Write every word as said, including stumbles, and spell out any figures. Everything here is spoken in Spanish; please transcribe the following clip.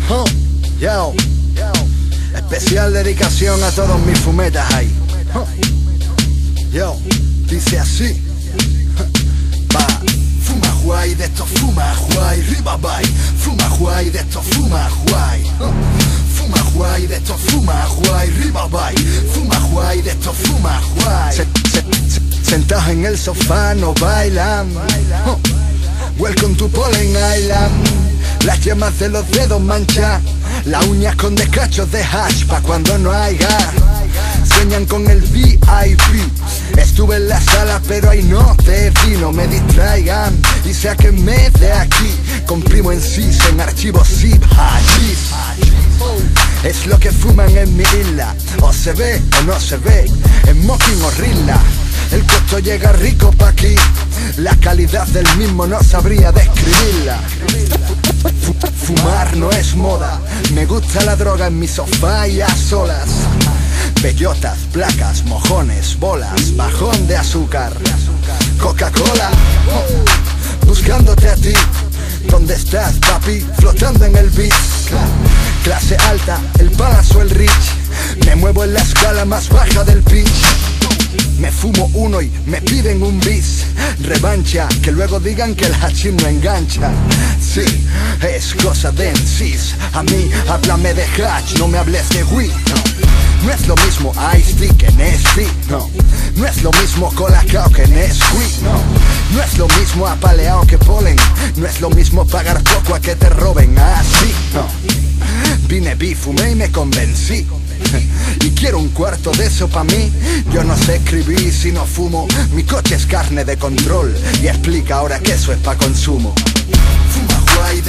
Oh, yo, especial dedicación a todos mis fumetas ahí. Oh, yo, dice así. Va, fuma guay, de esto fuma guay, riba bye. Fuma guay, de esto fuma guay. Oh, fuma guay, de esto fuma guay, riba bye. Fuma guay, de esto fuma guay. Se, se, se, sentados en el sofá no bailan. Oh, welcome to Pollen Island. Las yemas de los dedos mancha, las uñas con descachos de hash pa' cuando no haya. Sueñan con el V I P. Estuve en la sala pero ahí no te vi. No me distraigan y sáquenme de aquí. Comprimo en sis, en archivos zip, hachís. Es lo que fuman en mi isla. O se ve o no se ve, en smoking o rila. El costo llega rico pa' aquí. La calidad del mismo no sabría describirla. Fumar no es moda. Me gusta la droga en mi sofá y a solas. Bellotas, placas, mojones, bolas, bajón de azúcar, Coca-Cola, oh, buscándote a ti. ¿Dónde estás, papi? Flotando en el beat. Clase alta, el palazo, el rich. Me muevo en la escala más baja del pitch. Me fumo uno y me piden un bis. Revancha, que luego digan que el hachís no engancha. Sí, es cosa de M Cs. A mí, háblame de hatch, no me hables de weed. No, no es lo mismo Ice-T que Nesty. No, no es lo mismo Colacao que Nesquik. No, no es lo mismo apaleado que polen. No es lo mismo pagar poco a que te roben así. No, vine, vi, fumé y me convencí. Y quiero un cuarto de eso pa' mí. Yo no sé escribir si no fumo. Mi coche es carne de control y explica ahora que eso es pa' consumo. Fuma guay,